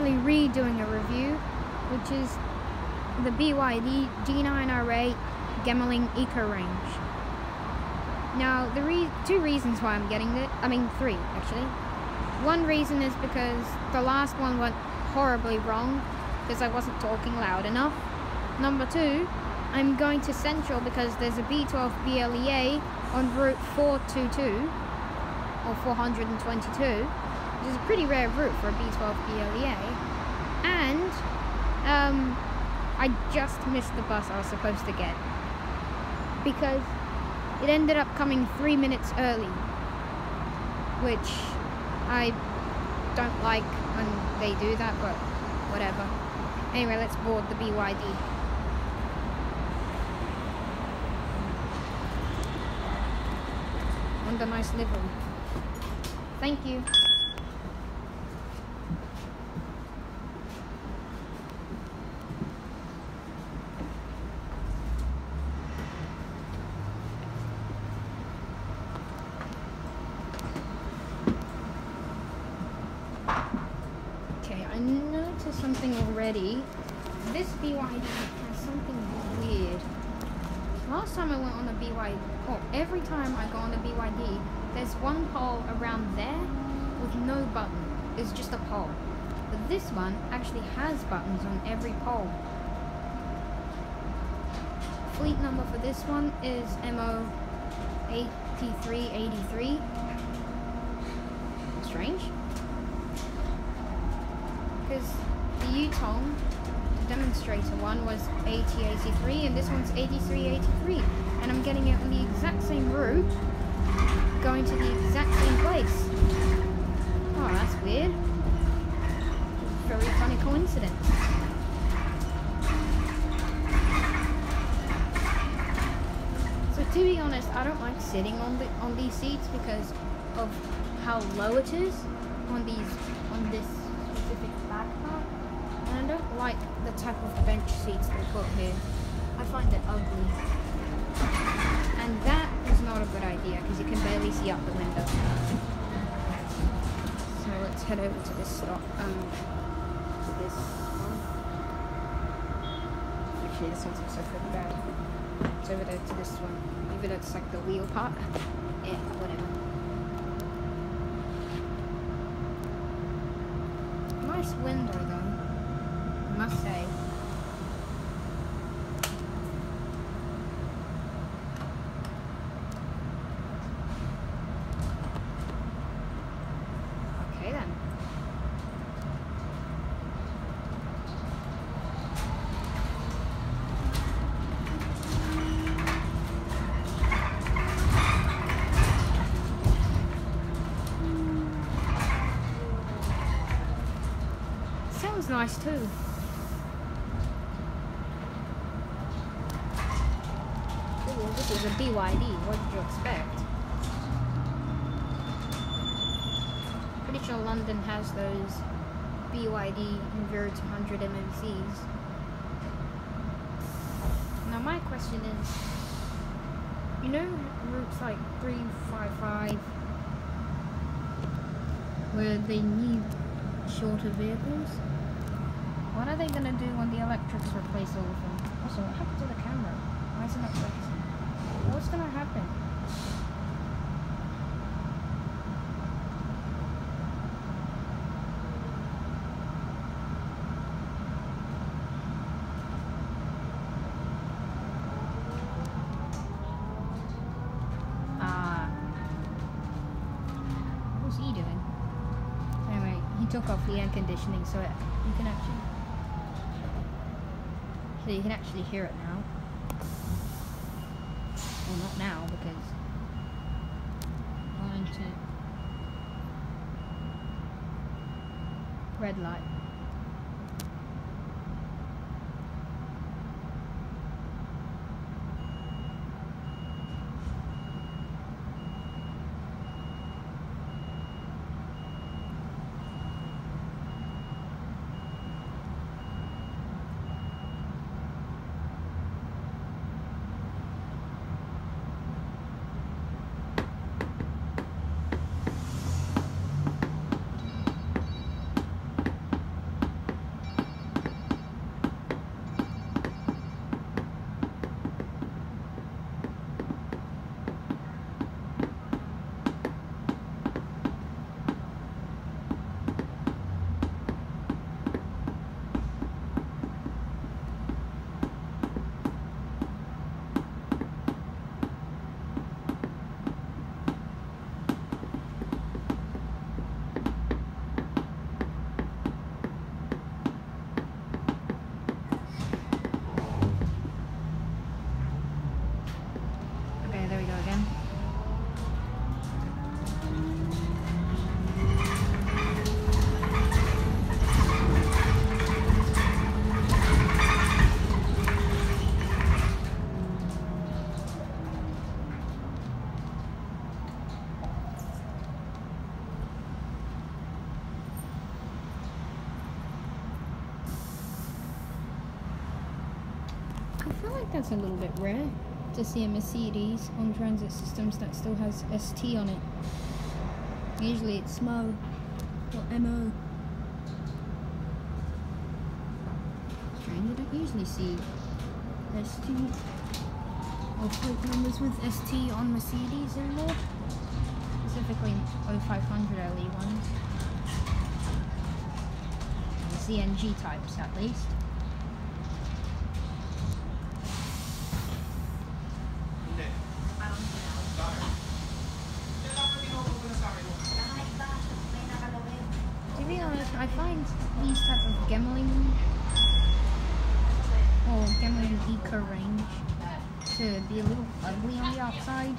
actually redoing a review, which is the BYD G9R8 Gemeling Eco Range. Now, the two reasons why I'm getting it, I mean 3 actually. One reason is because the last one went horribly wrong because I wasn't talking loud enough. Number 2, I'm going to Central because there's a B12 BLEA on route 422 or 422, which is a pretty rare route for a B12 BLEA. And I just missed the bus I was supposed to get because it ended up coming 3 minutes early, which I don't like when they do that, but whatever. Anyway, let's board the BYD. And a nice livery. Thank you. Okay, I noticed something already. This BYD has something weird. Last time I went on a BYD, every time I go on a BYD, there's one pole around there with no button. It's just a pole. But this one actually has buttons on every pole. Fleet number for this one is MO8383. Strange. Because the Yutong demonstrator one was 8083 and this one's 8383, and I'm getting it on the exact same route, going to the exact same place. Oh, that's weird. Very funny coincidence. So to be honest, I don't like sitting on these seats because of how low it is on this specific back part. And I don't like the type of bench seats they put here. I find it ugly. And that is not a good idea because you can barely see out the window. So let's head over to this stop. To this one. Actually, this one's also pretty bad. It's over there to this one. Even though it's like the wheel part. Yeah, whatever. Nice window though, I must say. Okay then. Sounds nice too. Ooh, this is a BYD. What did you expect? Pretty sure London has those BYD 0-100 MMCs. Now my question is, you know routes like 355 where they need shorter vehicles? What are they going to do when the electrics replace all of them? Also, what happened to the camera? Why is it not focusing? What's going to happen? What's he doing? Anyway, he took off the air conditioning so you can actually hear it now. Well, not now because I'm going to red light. I feel like that's a little bit rare to see a Mercedes on Transit Systems that still has ST on it. Usually it's MO or MO. Strange, I don't usually see ST or plate numbers with ST on Mercedes anymore. Specifically 0500 LE ones. CNG types at least. To be honest, I find these type of Gemling or Gemling Eco range to be a little ugly on the outside.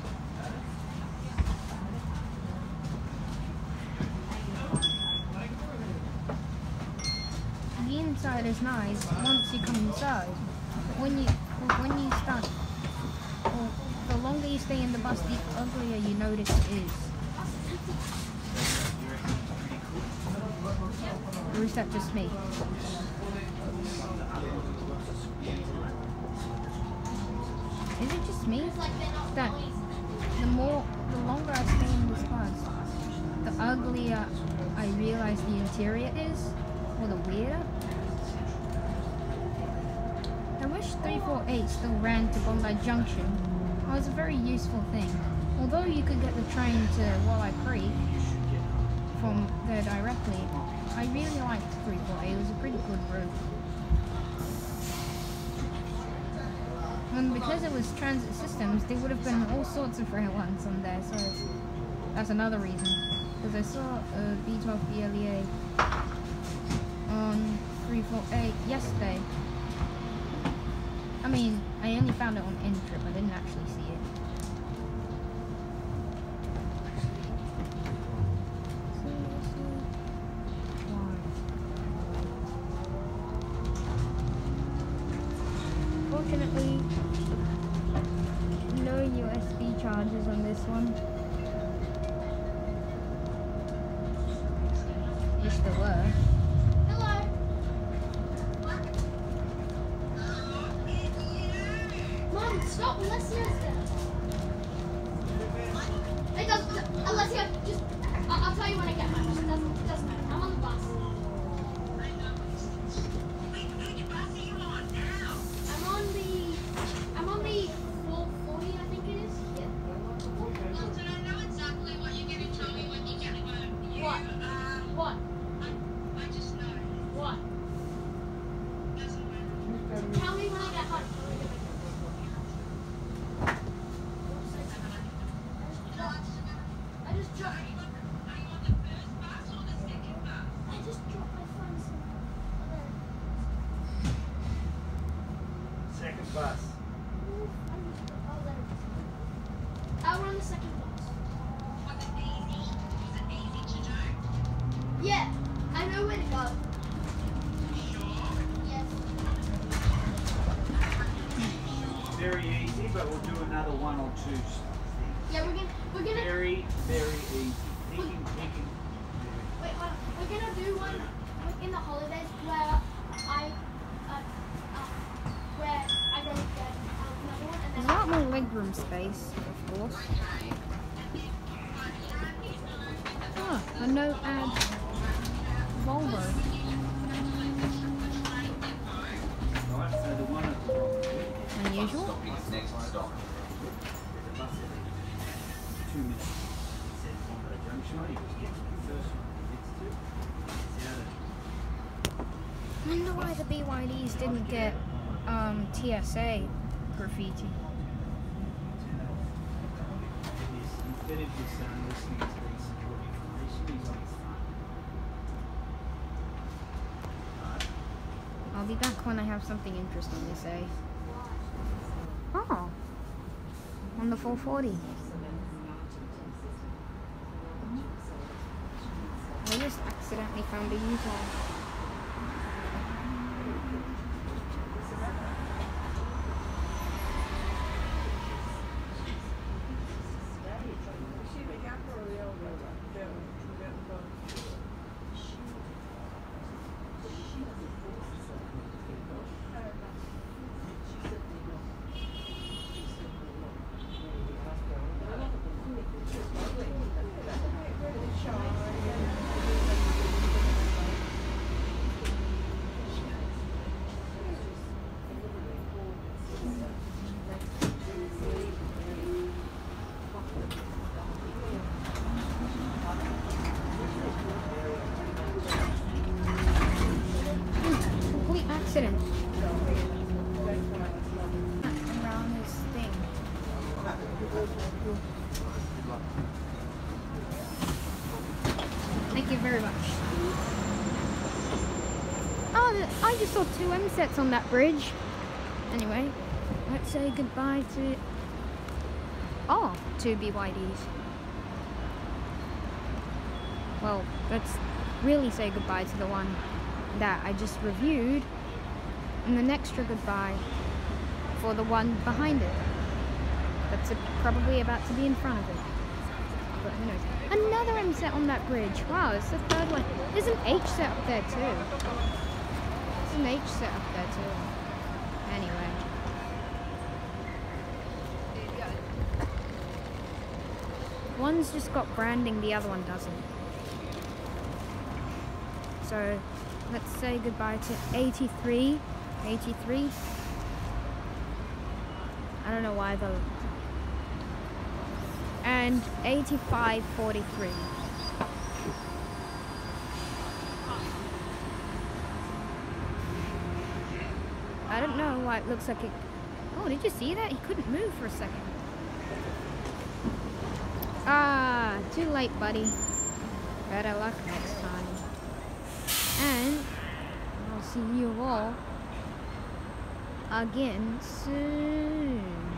The inside is nice once you come inside, but when you start, or the longer you stay in the bus, the uglier you notice it is. Or is that just me? Is it just me that the longer I stay in this bus, the uglier I realize the interior is, or the weirder? I wish 348 still ran to Bondi Junction. It was a very useful thing. Although you could get the train to Walleye Creek from there directly, I really liked 348. It was a pretty good route. And because it was Transit Systems, there would have been all sorts of rare ones on there, so that's another reason. Because I saw a B12 BLEA on 348 yesterday. I mean, I only found it on N-Trip, I didn't actually see it. Fortunately, no USB chargers on this one. Wish there were. Hello. Mom, stop, Alessia. It doesn't, Alessia, just, I'll tell you when I get home. It doesn't matter. I'm on the bus. I'm on the 440, I think it is. Yeah. Well, did I know exactly what you're going to tell me when you get home? What? I just know. What? Doesn't matter. Tell me when I get home. I just dropped. Are you on the first bus or the second bus? I just dropped my phone. Second bus. We're on the second bus. Was it easy? Was it easy to do? Yeah, I know where to go. Sure. Yes. Very easy, but we'll do another one or two. Yeah, we're gonna. Very, very easy. Thinking. Wait, hold on. We're gonna do one in the holidays where I go get another one and There's then. a lot more legroom space, of course. Ah, a no-ad Volvo. Right, so the one at the bottom. Unusual. Next stop. 2 minutes. It said Bondi Junction. I was getting the first one next to. It's out of. I wonder why the BYDs didn't get TSA graffiti. Instead of just listening to these secure information, he's on his phone. Right. I'll be back when I have something interesting to say. Oh, on the 440. I just accidentally found a U-turn. accident. Around this thing. Thank you very much. Oh, I just saw 2 M sets on that bridge. Anyway, let's say goodbye to... Oh, 2 BYDs. Well, let's really say goodbye to the one that I just reviewed, and an extra goodbye for the one behind it. That's probably about to be in front of it. But who knows? Another M set on that bridge. Wow, it's the 3rd one. There's an H set up there too. There's an H set up there too. Anyway. One's just got branding, the other one doesn't. So, let's say goodbye to 83. 83. I don't know why though. And 8543. I don't know why it looks like it. Oh, did you see that? He couldn't move for a second. Ah, too late, buddy. Better luck next time. And I'll see you all again soon.